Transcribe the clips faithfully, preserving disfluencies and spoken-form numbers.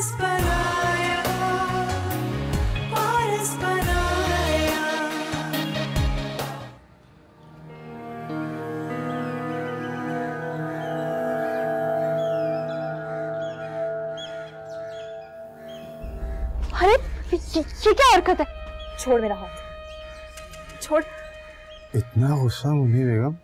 पारस बनाया, पारस बनाया। अरे ये, ये क्या हरकत है? छोड़ मेरा हाथ, छोड़। इतना गुस्सा मुन्नी बेगम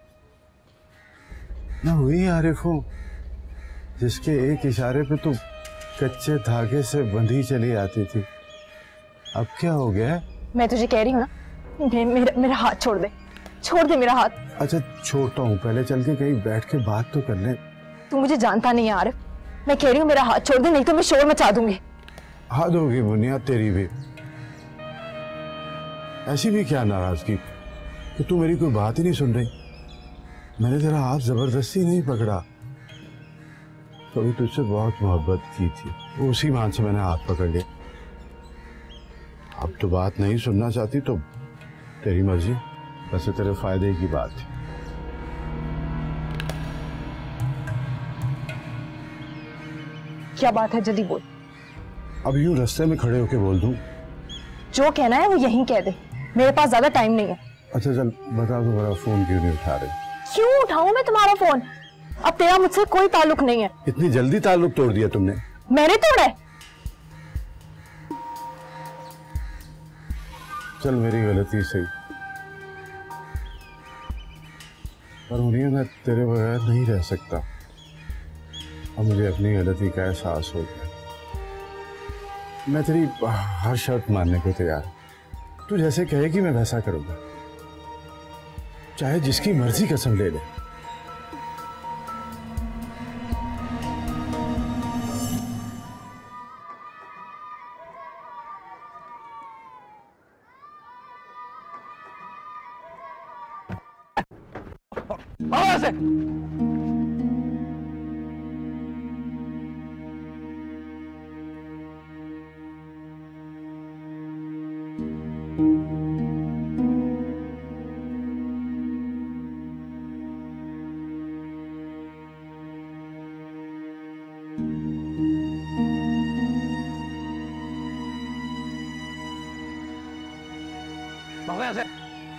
ना हुई आरिफ हूँ जिसके एक इशारे पे तो कच्चे धागे से बंधी चली आती थी। अब क्या हो गया? मैं तुझे कह रही हूँ ना, मे, मेरा मेरा हाथ छोड़ दे, छोड़ दे मेरा हाथ। अच्छा छोड़ता हूँ, पहले चल के कहीं बैठ के बात तो कर ले। तू मुझे जानता नहीं है आरिफ, मैं कह रही हूँ मेरा हाथ छोड़ दे, नहीं तो मैं शोर मचा दूंगी। हाथ होगी मुनिया तेरी भी, ऐसी भी क्या नाराजगी कि तू मेरी कोई बात ही नहीं सुन रही। मैंने तेरा हाथ जबरदस्ती नहीं पकड़ा, कभी तुझसे बहुत मोहब्बत की थी, उसी मान से मैंने हाथ पकड़ लिया। अब तो बात नहीं सुनना चाहती तो तेरी मर्जी, वैसे तेरे फायदे की बात थी। क्या बात है, जल्दी बोल। अब यूं रास्ते में खड़े होके बोल दूं? जो कहना है वो यहीं कह दे, मेरे पास ज्यादा टाइम नहीं है। अच्छा चल बता, तो मेरा फोन क्यों नहीं उठा रही? क्यों उठाऊं मैं तुम्हारा फोन? अब तेरा मुझसे कोई ताल्लुक नहीं है। इतनी जल्दी ताल्लुक तोड़ दिया तुमने? मैंने तोड़ा है? चल मेरी गलती सही, पर उन्हें मैं तेरे बगैर नहीं रह सकता। अब मुझे अपनी गलती का एहसास हो गया। मैं तेरी हर शर्त मानने को तैयार हूं। तू जैसे कहेगी मैं वैसा करूंगा, चाहे जिसकी मर्जी कसम ले ले। से भागो से।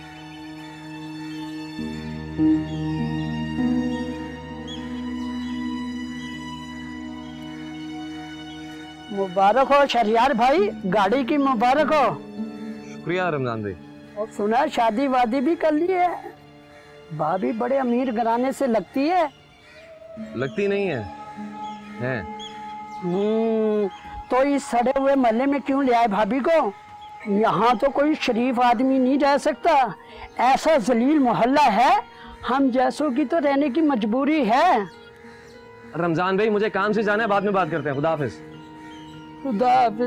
मुबारक हो शहरियार भाई, गाड़ी की मुबारक हो। शुक्रिया रमजान भाई। और सुना शादी वादी भी कर ली है? भाभी बड़े अमीर घराने से लगती है। लगती नहीं है, है। हम्म, तो इस सड़े हुए महल्ले में क्यों ले आए भाभी को? यहाँ तो कोई शरीफ आदमी नहीं रह सकता, ऐसा जलील मोहल्ला है। हम जैसों की तो रहने की मजबूरी है। रमजान भाई मुझे काम से जाना है, बाद में बात करते हैं। खुदा हाफिज। खुदा हाफिज।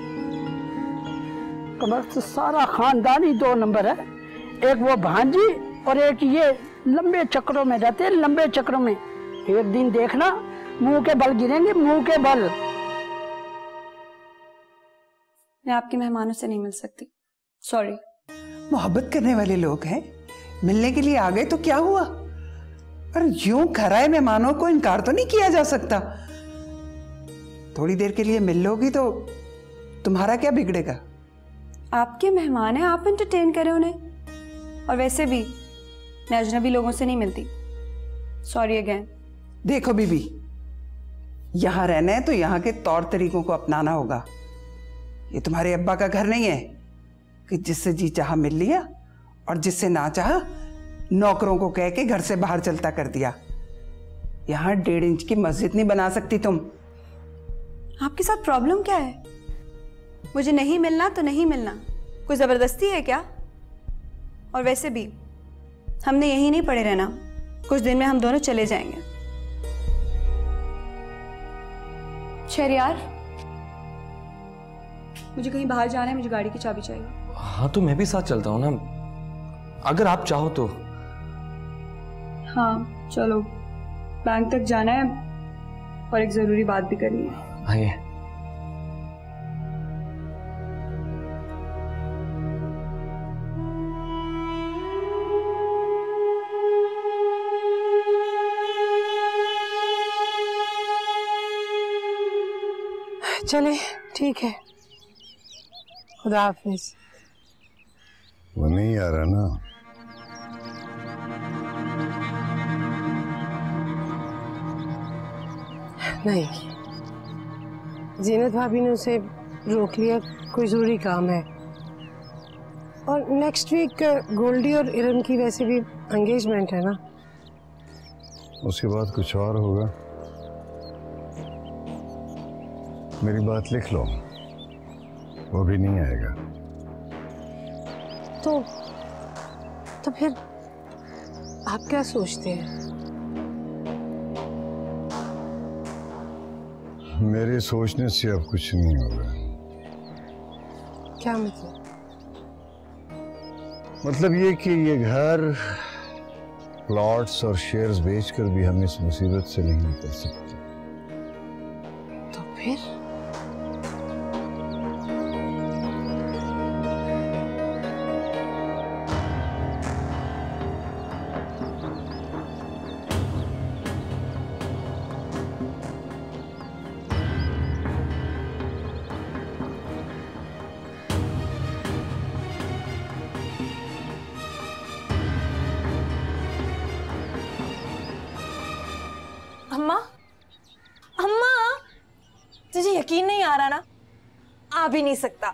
कमर से सारा खानदान ही दो नंबर है, एक वो भांजी और एक ये लंबे चक्रों में रहते हैं, लंबे चक्रों में। एक दिन देखना मुंह के बल गिरेंगे, मुंह के बल। मैं आपके मेहमानों से नहीं मिल सकती, सॉरी। मोहब्बत करने वाले लोग हैं, मिलने के लिए आ गए तो क्या हुआ? पर यूं घर आए मेहमानों को इनकार तो नहीं किया जा सकता। थोड़ी देर के लिए मिल लोगी तो तुम्हारा क्या बिगड़ेगा? आपके मेहमान हैं, आप एंटरटेन करें उन्हें। और वैसे भी मैं अजनबी लोगों से नहीं मिलती, सॉरी अगेन। देखो बीबी, यहां रहना है तो यहाँ के तौर तरीकों को अपनाना होगा। ये तुम्हारे अब्बा का घर नहीं है कि जिससे जी चाहा मिल लिया और जिससे ना चाहा नौकरों को कह के घर से बाहर चलता कर दिया। यहां डेढ़ इंच की मस्जिद नहीं बना सकती तुम। आपके साथ प्रॉब्लम क्या है? मुझे नहीं मिलना तो नहीं मिलना, कोई जबरदस्ती है क्या? और वैसे भी हमने यहीं नहीं पड़े रहना, कुछ दिन में हम दोनों चले जाएंगे। शहरियार, मुझे कहीं बाहर जाना है, मुझे गाड़ी की चाबी चाहिए। हाँ तो मैं भी साथ चलता हूँ ना, अगर आप चाहो तो। हाँ चलो, बैंक तक जाना है और एक जरूरी बात भी करनी है। आइए। चले ठीक है, खुदा हाफिज। वो नहीं आ रहा ना? नहीं, जीनत भाभी ने उसे रोक लिया, कोई जरूरी काम है। और नेक्स्ट वीक गोल्डी और इरम की वैसे भी एंगेजमेंट है ना। उसके बाद कुछ और होगा। मेरी बात लिख लो, वो भी नहीं आएगा। तो तो फिर आप क्या सोचते हैं? मेरे सोचने से अब कुछ नहीं होगा। क्या मतलब? मतलब ये कि ये घर, प्लॉट्स और शेयर्स बेचकर भी हम इस मुसीबत से नहीं निकल सकते। तो फिर अम्मा, अम्मा, तुझे यकीन नहीं आ रहा ना? आ भी नहीं सकता।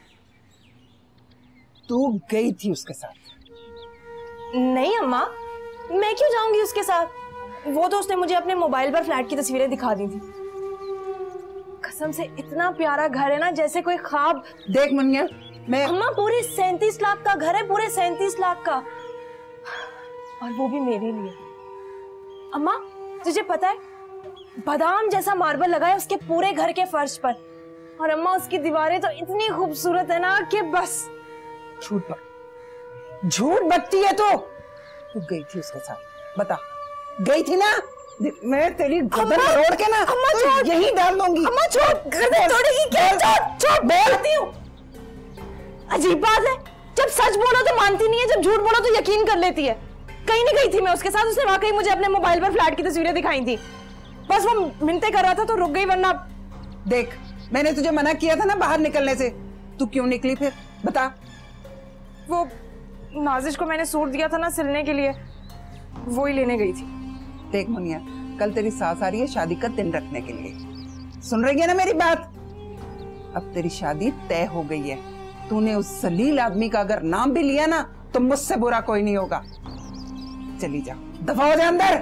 तू गई थी उसके साथ? नहीं अम्मा, मैं क्यों जाऊंगी उसके साथ? वो तो उसने मुझे अपने मोबाइल पर फ्लैट की तस्वीरें दिखा दी थी। कसम से इतना प्यारा घर है ना, जैसे कोई ख्वाब। देख मुन्निया, मैं अम्मा पूरे सैंतीस लाख का घर है, पूरे सैंतीस लाख का, और वो भी मेरे लिए। अम्मा तुझे पता है, बादाम जैसा मार्बल लगा है उसके पूरे घर के फर्श पर, और अम्मा उसकी दीवारें तो इतनी खूबसूरत है ना कि बस। झूठ बक झूठ बकती है तो तू गई थी उसके साथ, बता गई थी ना? मैं तेरी गर्दन तोड़ के ना अम्मा तो छोड़, यही डाल दूंगी। अम्मा छोड़, गर्दन तोड़ेगी क्या? छोड़ छोड़, बोलती हूँ। अजीब बात है, जब सच बोलो तो मानती नहीं है, जब झूठ बोलो तो यकीन कर लेती है। कहीं नहीं गई थी मैं उसके साथ, उसने वाकई मुझे अपने मोबाइल पर फ्लैट की तस्वीरें दिखाई थी। बस वो मिन्नतें कर रहा था तो रुक गई, वरना। देख, मैंने तुझे मना किया था ना बाहर निकलने से, तू क्यों निकली फिर? बता। वो नाजिश को मैंने सूट दिया था ना सिलने के लिए, वो ही लेने गई थी। देख मुनिया, कल तेरी सास आ रही है शादी का दिन रखने के लिए, सुन रही है ना मेरी बात? अब तेरी शादी तय हो गई है। तूने उस जलील आदमी का अगर नाम भी लिया ना तो मुझसे बुरा कोई नहीं होगा। चली जा, दफा हो जा अंदर।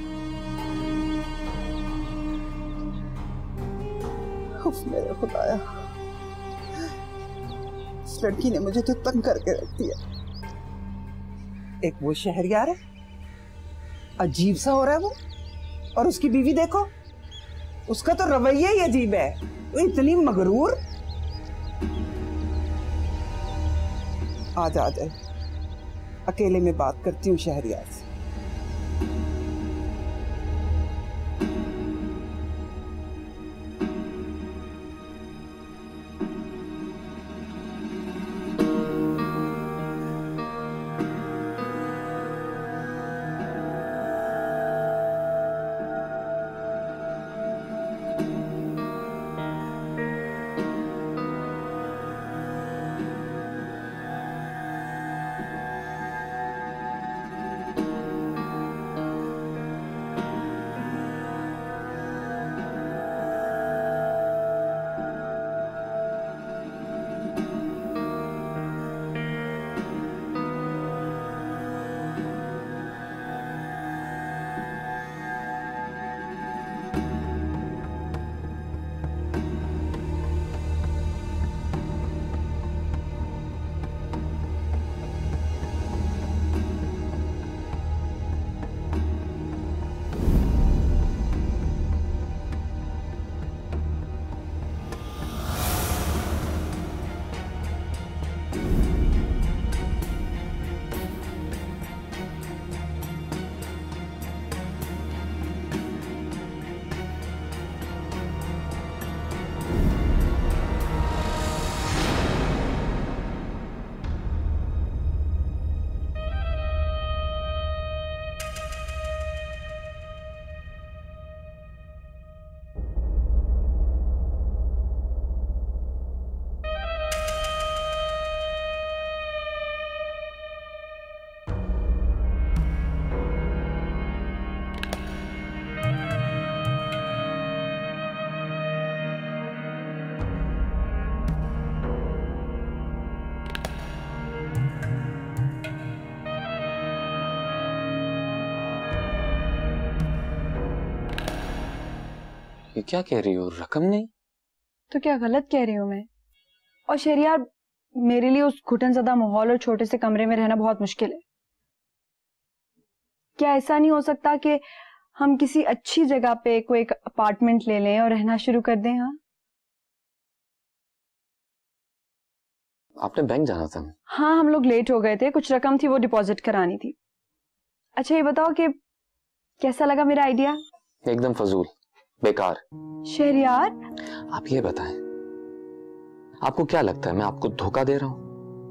उफ मेरे खुदाया, इस लड़की ने मुझे तो तंग करके रख दिया। एक वो शहरयार है, अजीब सा हो रहा है वो, और उसकी बीवी देखो, उसका तो रवैया ही अजीब है, वो इतनी मगरूर। आजा आजा, अकेले में बात करती हूँ शहरयार से। क्या कह रही हो? रकम नहीं? तो क्या गलत कह रही हूँ मैं? और शहरियार, मेरे लिए उस घुटनज़दा माहौल और छोटे से कमरे में रहना बहुत मुश्किल है। क्या ऐसा नहीं हो सकता कि हम किसी अच्छी जगह पे कोई एक अपार्टमेंट ले लें और रहना शुरू कर दें? हाँ आपने बैंक जाना था। हाँ, हम लोग लेट हो गए थे, कुछ रकम थी वो डिपॉजिट करानी थी। अच्छा ये बताओ कि कैसा लगा मेरा आइडिया? एकदम फजूल, बेकार। शहरियार, आप ये बताएं, आपको क्या लगता है मैं आपको धोखा दे रहा हूं?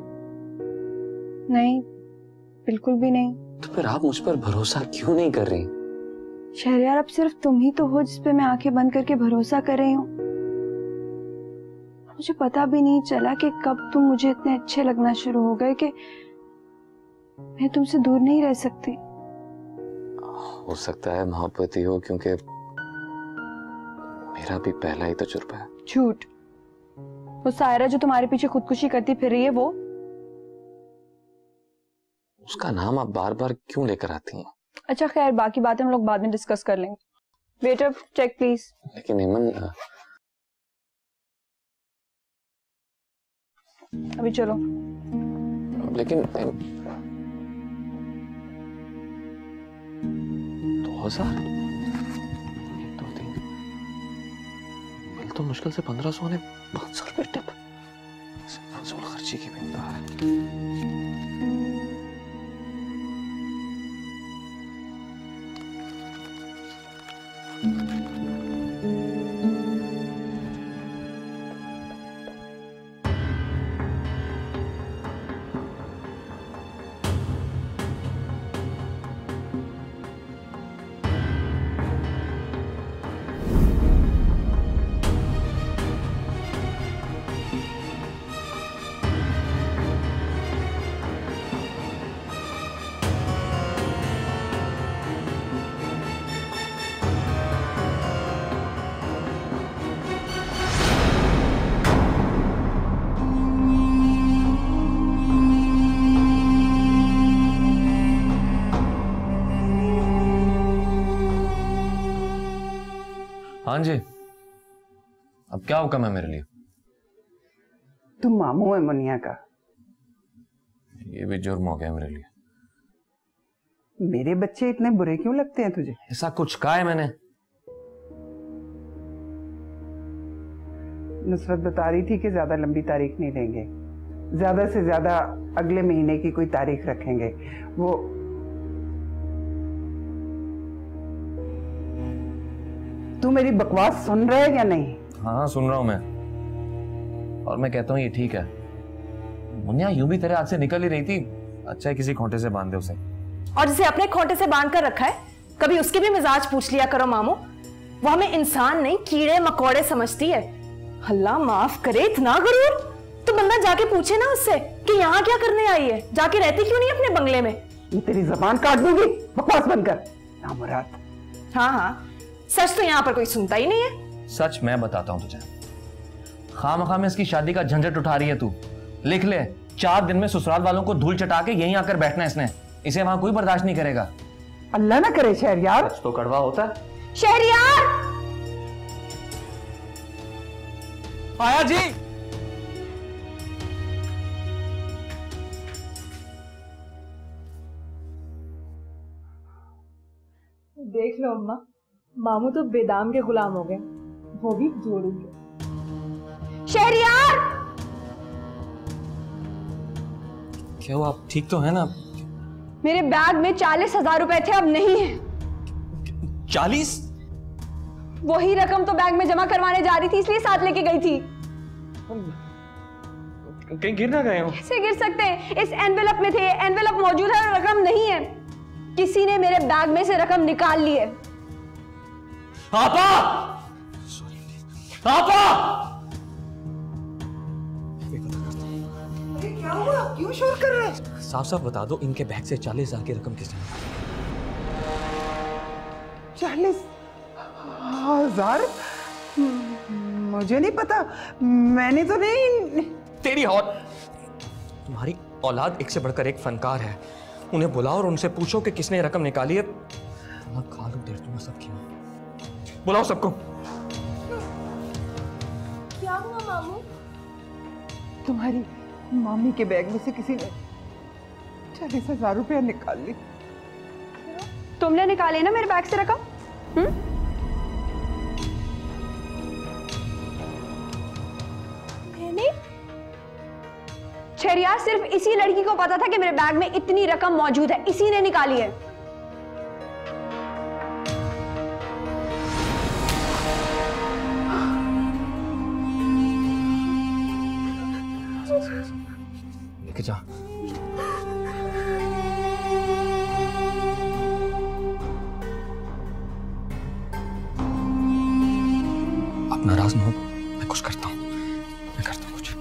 नहीं, बिल्कुल भी नहीं। तो फिर आप मुझ पर भरोसा क्यों नहीं कर रही? शहरियार, अब सिर्फ तुम ही तो हो जिस पे मैं आंखें बंद करके भरोसा कर रही हूँ। मुझे पता भी नहीं चला कि कब तुम मुझे इतने अच्छे लगना शुरू हो गए कि मैं तुमसे दूर नहीं रह सकती। हो सकता है मोहब्बत ही हो, क्योंकि मेरा भी पहला ही तजुर्बा है। झूठ। वो सायरा जो तुम्हारे पीछे खुदकुशी करती फिर रही है, वो उसका नाम आप बार बार क्यों लेकर आती हैं? अच्छा खैर, बाकी बातें हम लोग बाद में डिस्कस कर लेंगे। Waiter, check please. लेकिन हेमन, अभी चलो। लेकिन दो हजार एक दो तीन बिल तो मुश्किल से पंद्रह सौ ने पांच सौ रुपए टिप। फजूल खर्ची की मिकदार है। हाँ जी, अब क्या हुक्म है मेरे लिए? तुम मामू है मुनिया का। ये भी जुर्म हो गया मेरे लिए। मेरे बच्चे इतने बुरे क्यों लगते हैं तुझे? ऐसा कुछ कहा है मैंने? नुसरत बता रही थी कि ज्यादा लंबी तारीख नहीं लेंगे, ज्यादा से ज्यादा अगले महीने की कोई तारीख रखेंगे। वो तू मेरी बकवास सुन रहा है या नहीं? हाँ सुन रहा हूं मैं, और मैं कहता हूँ ये ठीक है। मुनिया यूं भी तेरे हाथ से निकल ही रही थी, अच्छा है किसी खोटे से बांध दे उसे। और जिसे अपने खोटे से बांध कर रखा है, कभी उसकी भी मिजाज पूछ लिया करो मामू। वो हमें इंसान नहीं कीड़े मकोड़े समझती है। अल्लाह माफ करे, इतना गरूर। तो बंदा जाके पूछे ना उससे कि यहाँ क्या करने आई है, जाके रहती क्यों नहीं अपने बंगले में? तेरी जबान काट दूंगी, बकवास बंद कर नामुराद। हाँ हाँ, सच तो यहाँ पर कोई सुनता ही नहीं है। सच मैं बताता हूँ तुझे, खामखा में इसकी शादी का झंझट उठा रही है तू। लिख ले, चार दिन में ससुराल वालों को धूल चटा के यहीं आकर बैठना है इसने। इसे वहां कोई बर्दाश्त नहीं करेगा। अल्लाह ना करे शहरियार। सच तो कड़वा होता है। शहरियार, आया जी। देख लो अम्मा, मामू तो बेदाम के गुलाम हो गए, वो भी जोड़ी के। शहरियार, क्या हुआ, आप ठीक तो है ना? मेरे बैग में चालीस हजार रुपए थे, अब नहीं है। चालीस? वही रकम तो बैग में जमा करवाने जा रही थी, इसलिए साथ लेके गई थी। कहीं गिर ना गए हो? कैसे गिर सकते हैं? इस एनवेलप में थे, एनवेलप मौजूद है और रकम नहीं है। किसी ने मेरे बैग में से रकम निकाल ली है। आपा! आपा! अरे क्या हुआ, क्यों शोर कर रहे हैं? साफ साफ बता दो, इनके बैग से चालीस हजार की रकम किसने? चालीस हजार? मुझे नहीं पता, मैंने तो नहीं। तेरी और तुम्हारी औलाद एक से बढ़कर एक फनकार है। उन्हें बुलाओ और उनसे पूछो कि किसने रकम निकाली है। खा लो, देर तुम्हें सबकी। बुलाओ सबको। क्या हुआ मामू? तुम्हारी मामी के बैग में से किसी ने चालीस हजार रुपया निकाल ली। तुमने निकाले ना मेरे बैग से रकम? हम्म? मैंने? शहरियार, सिर्फ इसी लड़की को पता था कि मेरे बैग में इतनी रकम मौजूद है, इसी ने निकाली है। लेके जा। आप नाराज ना हो, मैं कुछ करता हूँ, मैं करता हूँ कुछ।